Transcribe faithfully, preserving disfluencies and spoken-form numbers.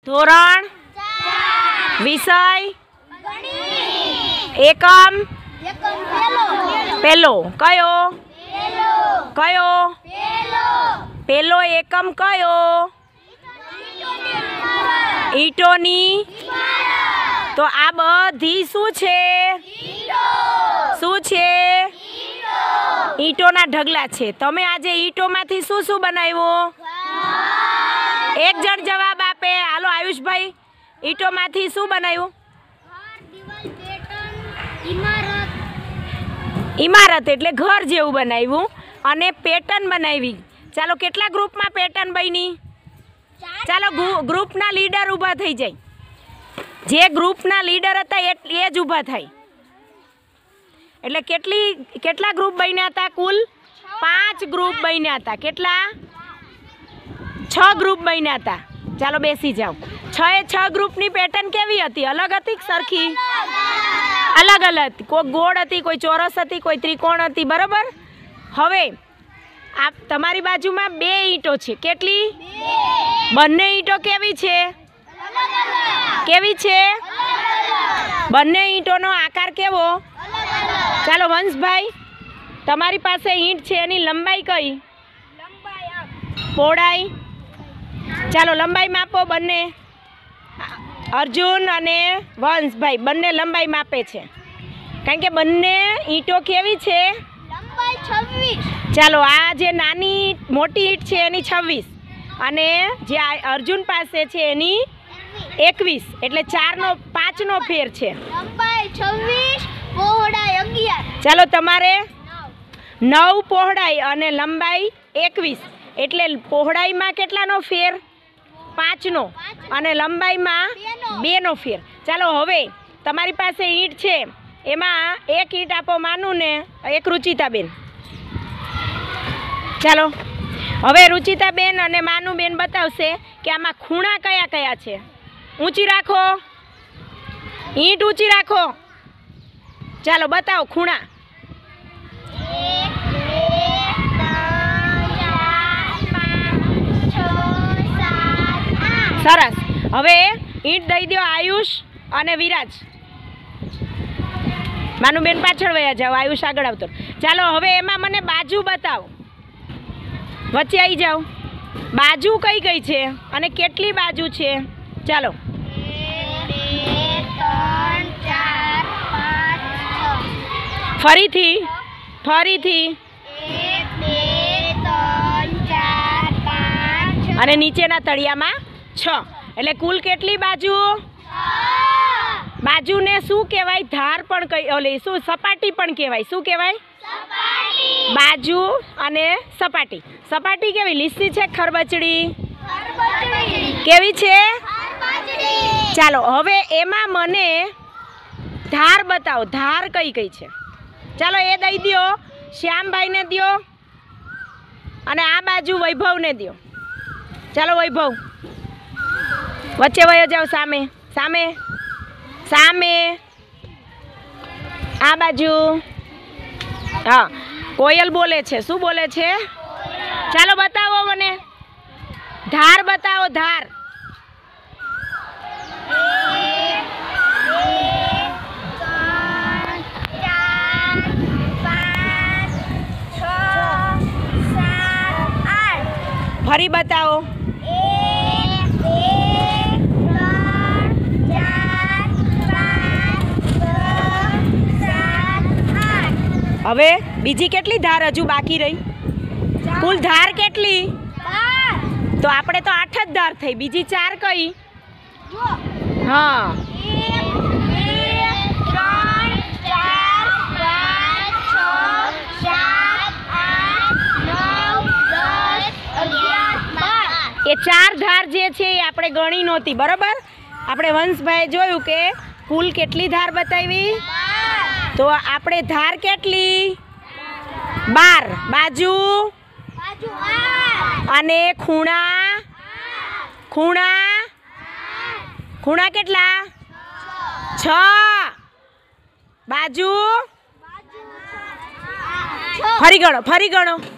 ધોરણ વિષય એકમ પેલો કયો કયો પેલો એકમ કયો ઈંટોની તો આ બધી શું છે શું છે ઈંટોના ઢગલા છે। તમે આજે ઈંટોમાંથી શું શું બનાવ્યું એક જણ જવાબ આપે। હાલો આયુષભાઈ ઈંટોમાંથી શું બનાવ્યું ઇમારત એટલે ઘર જેવું બનાવ્યું અને પેટર્ન બનાવી। ચાલો કેટલા ગ્રુપમાં પેટર્ન બની ચાલો ગ્રુપના લીડર ઊભા થઈ જાય જે ગ્રુપના લીડર હતા એ જ ઊભા થાય એટલે કેટલી કેટલા ગ્રુપ બન્યા હતા કુલ પાંચ ગ્રુપ બન્યા હતા કેટલા છ ગ્રુપ બન્યા હતા। ચાલો બેસી જાઓ છ એ છ ગ્રુપની પેટર્ન કેવી હતી અલગ હતી સરખી અલગ અલગ કોઈ ગોળ હતી કોઈ ચોરસ હતી કોઈ ત્રિકોણ હતી બરાબર। હવે આ તમારી બાજુમાં બે ઈંટો છે કેટલી બંને ઈંટો કેવી છે કેવી છે બંને ઈંટોનો આકાર કેવો ચાલો વંશભાઈ તમારી પાસે ઈંટ છે એની લંબાઈ કઈ પહોળાઈ ચાલો લંબાઈ માપો બંને અર્જુન અને વંશભાઈ બંને લંબાઈ માપે છે કારણ કે બંને ઈંટો કેવી છે ચાલો આ જે નાની મોટી ઈંટ છે એની છવ્વીસ અને જે અર્જુન પાસે છે એની એકવીસ એટલે ચારનો પાંચનો ફેર છે ચાલો તમારે નવ પહોળાઈ અને લંબાઈ એકવીસ એટલે પહોળાઈમાં કેટલાનો ફેર પાંચનો અને લંબાઈમાં બેનો ફેર। ચાલો હવે તમારી પાસે ઈંટ છે એમાં એક ઈંટ આપો માનું ને એક રુચિતાબેન। ચાલો હવે રુચિતાબેન અને માનુબેન બતાવશે કે આમાં ખૂણા કયા કયા છે। ઊંચી રાખો ઈંટ ઊંચી રાખો ચાલો બતાવો ખૂણા સરસ। હવે ઈંટ દઈ દો આયુષ અને વિરાજ માનુબેન પાછળ વયા જાઓ આયુષ આગળ આવતો ચાલો હવે એમાં મને બાજુ બતાવો વચ્ચે આવી જાઓ બાજુ કઈ કઈ છે અને કેટલી બાજુ છે ચાલો ફરીથી ફરીથી અને નીચેના તળિયામાં છ એટલે કુલ કેટલી બાજુ બાજુને શું કહેવાય ધાર પણ કઈ ઓલે શું સપાટી પણ કહેવાય શું કહેવાય બાજુ અને સપાટી સપાટી કેવી લીસી છે ખરબચડી કેવી છે ચાલો હવે એમાં મને ધાર બતાવો ધાર કઈ કઈ છે ચાલો એ દઈ દો શ્યામભાઈને દો અને આ બાજુ વૈભવને દો ચાલો વૈભવ વચ્ચે વયો જાઓ સામે સામે સામે આ બાજુ હા કોયલ બોલે છે શું બોલે છે ચાલો બતાવો મને ધાર બતાવો ધાર ફરી બતાવો હવે બીજી કેટલી ધાર હજુ બાકી રહી કુલ ધાર કેટલી તો આપણે તો આઠ જ ધાર થઈ બીજી ચાર કઈ હા એ ચાર ધાર જે છે એ આપણે ગણી નહોતી બરાબર આપણે વંશભાઈ જોયું કે કુલ કેટલી ધાર બતાવી તો આપણે ધાર કેટલી બાર બાજુ અને ખૂણા ખૂણા ખૂણા કેટલા છ બાજુ ફરી ગણો ફરી ગણો